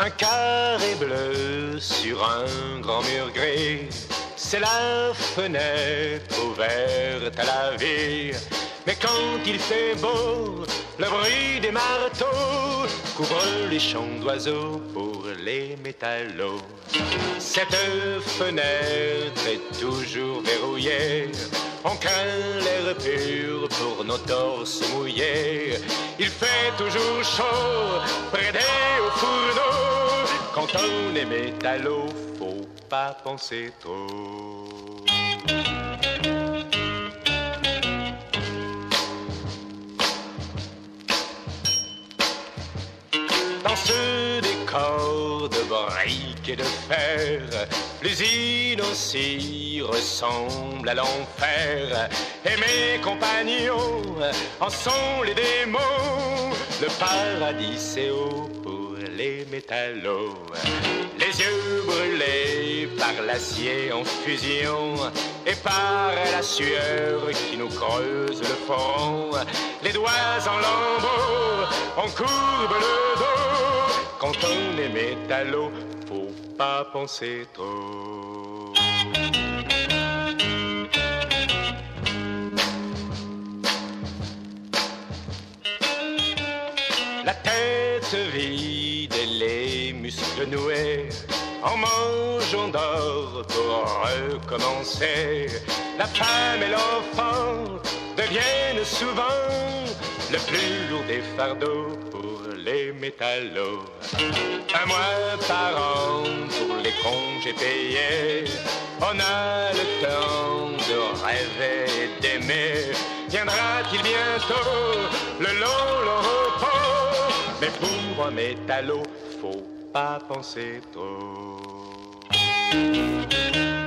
Un carré bleu sur un grand mur gris, c'est la fenêtre ouverte à la vie. Mais quand il fait beau, le bruit des marteaux couvre les chants d'oiseaux pour les métallos. Cette fenêtre est toujours verrouillée, on craint l'air pur pour nos torses mouillés. Il fait toujours chaud près des hauts fourneaux. Quand on est métallo, faut pas penser trop. Dans ce décor de briques et de fer, l'usine aussi ressemble à l'enfer. Et mes compagnons en sont les démons. Le paradis c'est haut pour les métallos. Les yeux brûlés par l'acier en fusion et par la sueur qui nous creuse le front. Les doigts en lambeaux, on courbe le dos. Quand on est métallo, faut pas penser trop. La tête vide et les muscles noués, en mangeant d'or pour recommencer. La femme et l'enfant deviennent souvent le plus lourd des fardeaux pour les métallos. Un mois par an pour les congés payés, on a le temps de rêver et d'aimer. Viendra-t-il bientôt le long repos? Mais pour un métallo, faut pas penser trop.